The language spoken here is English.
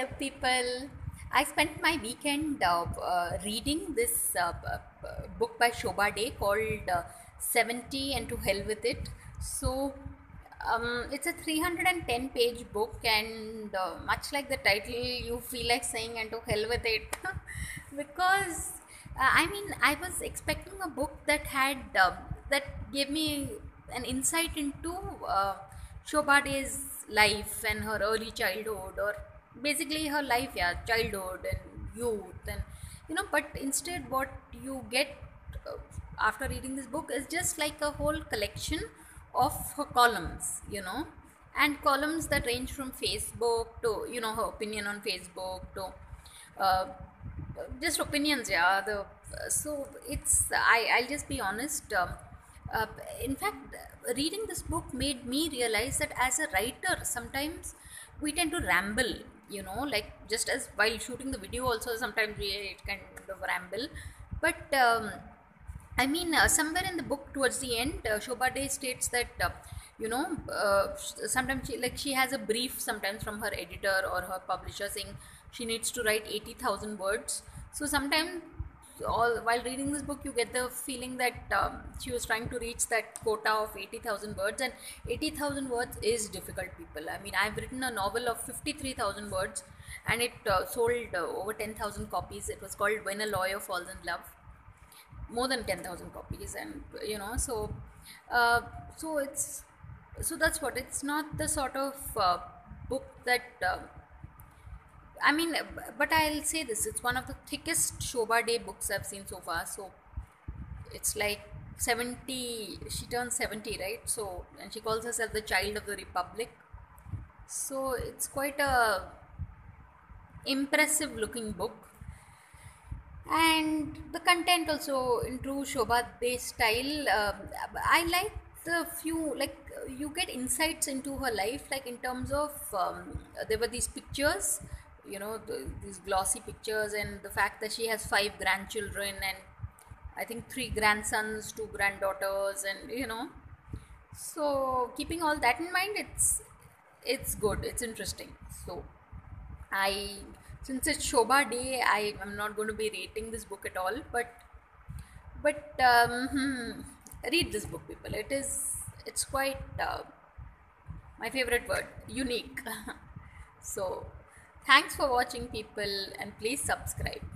Hello, people. I spent my weekend reading this book by Shobhaa Day called 70 and to Hell with It. So, it's a 310 page book, and much like the title, you feel like saying, and to hell with it. Because, I was expecting a book that had that gave me an insight into Shobhaa Day's life and her early childhood, or basically her life, yeah, childhood and youth, and but instead, what you get uh, after reading this book is just like a whole collection of her columns, and columns that range from Facebook to, her opinion on Facebook to uh, just opinions, yeah. So it's I'll just be honest. Uh, in fact, reading this book made me realize that as a writer, sometimes we tend to ramble. Like just as while shooting the video, also sometimes it kind of ramble. But somewhere in the book towards the end, Shobha Day states that sometimes she has a brief sometimes from her editor or her publisher saying she needs to write 80,000 words. So sometimes, all while reading this book, you get the feeling that she was trying to reach that quota of 80,000 words, and 80,000 words is difficult, people. I mean, I've written a novel of 53,000 words, and it sold over 10,000 copies. It was called When a Lawyer Falls in Love, more than 10,000 copies. And uh, so it's so that's what it's not the sort of book that but I'll say this, it's one of the thickest Shobha Day books I've seen so far. So it's like 70, she turns 70, right? So, and she calls herself the child of the republic. So it's quite a impressive looking book, and the content also in true Shobha Day style. I like the few, like, you get insights into her life, like in terms of there were these pictures, these glossy pictures, and the fact that she has 5 grandchildren, and I think 3 grandsons, 2 granddaughters, and so keeping all that in mind, it's good, it's interesting. So I, since it's Shobha Day, I am not going to be rating this book at all, but read this book, people. It's quite my favorite word, unique. So thanks for watching, people, and please subscribe.